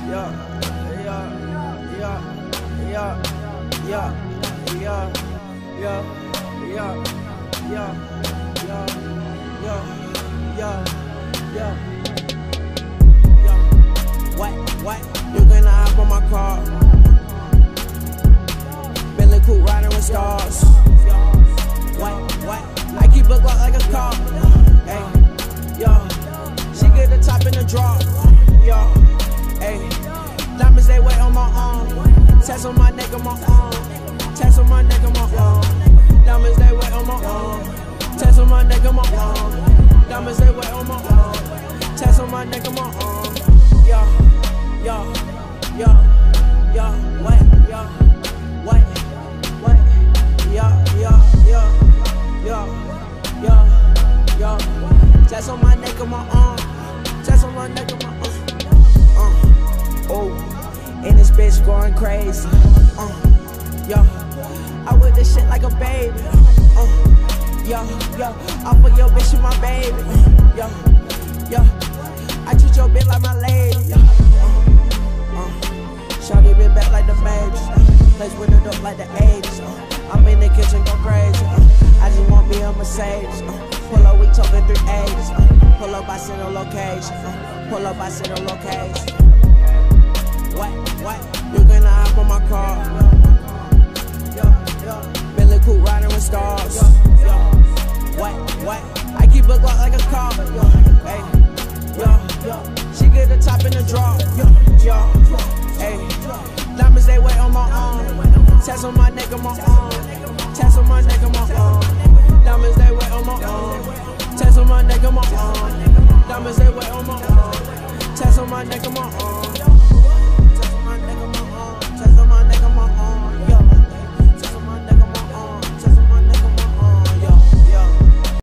What? You gonna hop on my car? Bentley coupe riding with stars. What? I keep a Glock like a car. Hey, yo, she get the top in the drawer. Yo, hey, diamonds they wait on my arm. Tats on my neck and my arm. Tats on my neck and my arm. Diamonds they wait on my arm. Tats on my neck and my arm. Diamonds they wait on my arm. Tats on my neck and my arm. Yo, what? Tats on my neck and my arm. Tats on my neck and my arm. Oh, and this bitch going crazy. I with this shit like a baby. I put your bitch in my baby. I treat your bitch like my lady. Shawty been back like the babies. Place with the dope like the 80s. I'm in the kitchen go crazy. I just want me a Mercedes. Pull up, we talking 380s. Pull up, I send a location. Pull up, I send a location. What? You gonna hop on my car? Bentley coupe riding with stars. What? I keep a Glock like a car. Hey, she get the top in the drawer. Hey, diamonds they wait on my arm. Tats on my neck and my arm. Tats on my neck and my arm. Diamonds they wait on my arm. Tats on my neck and my arm. Diamonds they wait on my arm. Tats on my neck and my arm.